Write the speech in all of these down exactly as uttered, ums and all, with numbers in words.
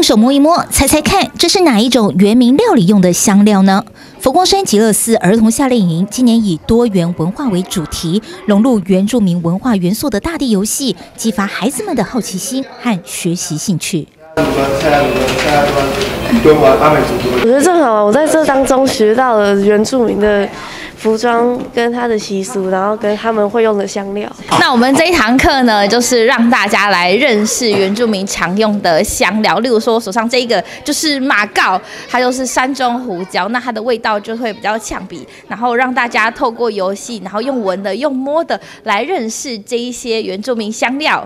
用手摸一摸，猜猜看，这是哪一种原民料理用的香料呢？佛光山极乐寺儿童夏令营今年以多元文化为主题，融入原住民文化元素的大地游戏，激发孩子们的好奇心和学习兴趣。 我觉得正好，我在这当中学到了原住民的服装跟他的习俗，然后跟他们会用的香料。 那我们这一堂课呢，就是让大家来认识原住民常用的香料，例如说我手上这一个就是马告，它就是山中胡椒，那它的味道就会比较呛鼻，然后让大家透过游戏，然后用闻的、用摸的来认识这一些原住民香料。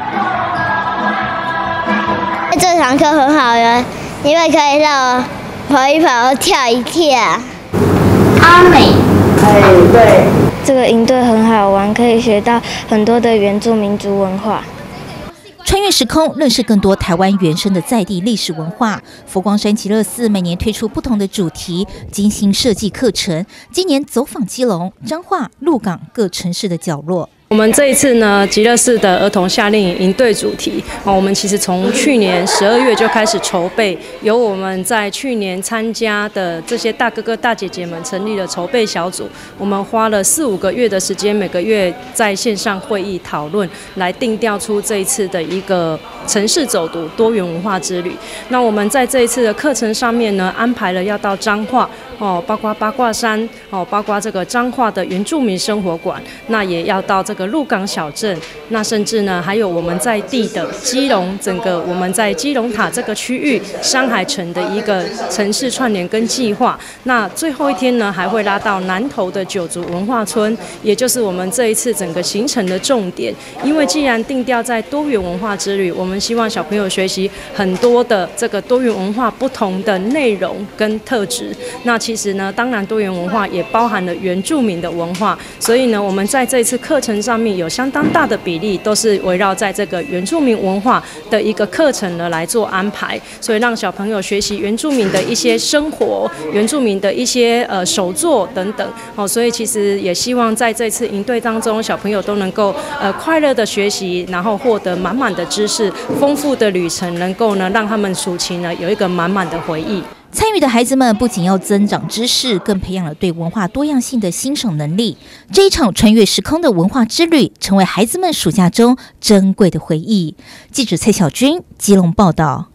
这堂课很好玩，因为可以让我跑一跑、跳一跳。阿美， 哎，对， 这个营队很好玩，可以学到很多的原住民族文化。 穿越时空，认识更多台湾原生的在地历史文化。佛光山极乐寺每年推出不同的主题，精心设计课程。今年走访基隆、彰化、鹿港各城市的角落。 我们这一次呢，极乐寺的儿童夏令营营队主题，我们其实从去年十二月就开始筹备，由我们在去年参加的这些大哥哥大姐姐们成立了筹备小组，我们花了四五个月的时间，每个月在线上会议讨论，来定调出这一次的一个城市走读多元文化之旅。那我们在这一次的课程上面呢，安排了要到彰化哦，包括八卦山哦，包括这个彰化的原住民生活馆，那也要到这个鹿港小镇，那甚至呢还有我们在地的基隆，整个我们在基隆塔这个区域山海城的一个城市串联跟计划。那最后一天呢，还会拉到南投的九族文化村，也就是我们这一次整个行程的重点。因为既然定调在多元文化之旅，我们希望小朋友学习很多的这个多元文化不同的内容跟特质。那其实呢，当然多元文化也包含了原住民的文化，所以呢，我们在这一次课程上面有相当大的比例都是围绕在这个原住民文化的一个课程呢来做安排，所以让小朋友学习原住民的一些生活、原住民的一些呃手作等等。哦，所以其实也希望在这次营队当中，小朋友都能够呃快乐的学习，然后获得满满的知识，丰富的旅程，能够呢让他们暑期呢有一个满满的回忆。 参与的孩子们不仅要增长知识，更培养了对文化多样性的欣赏能力。这一场穿越时空的文化之旅，成为孩子们暑假中珍贵的回忆。记者蔡小军基隆报道。